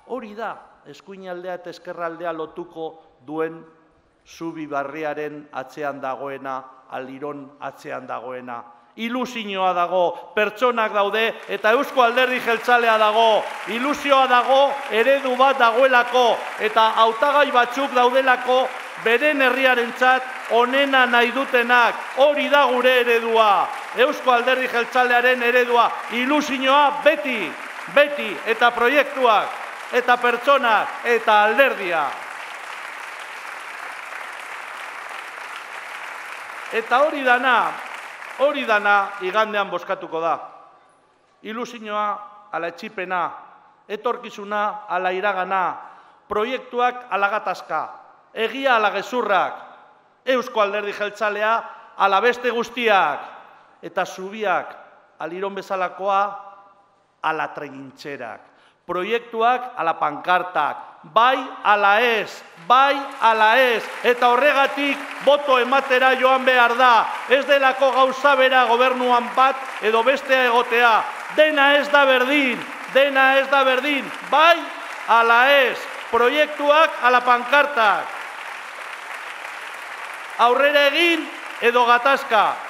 Hori da, eskuinaldea eta ezkerraldea lotuko duen zubi barriaren atzean dagoena, Aliron atzean dagoena. Ilusioa dago, pertsonak daude eta Eusko Alderdi Jeltzalea dago. Ilusioa dago, eredu bat dagoelako eta hautagai batzuk daudelako beren herriarentzat onena nahi dutenak. Hori da gure eredua. Eusko Alderdi Jeltzalearen eredua. Ilusioa beti, eta proiektuak, eta pertsonak, eta alderdia. Eta hori dana igandean bozkatuko da. Ilusioa ala etxipena, etorkizuna ala iragana, proiektuak ala gatazka, egia ala gezurrak, Eusko Alderdi Jeltzalea ala beste guztiak, eta zubiak Aliron bezalakoa ala trintxerak, proiektuak ala pankartak, bai ala ez, eta horregatik boto ematera joan behar da. Ez delako gauza bera gobernuan bat edo bestea egotea. Dena ez da berdin, bai ala ez, proiektuak ala pankartak. Aurrera egin edo gatazka.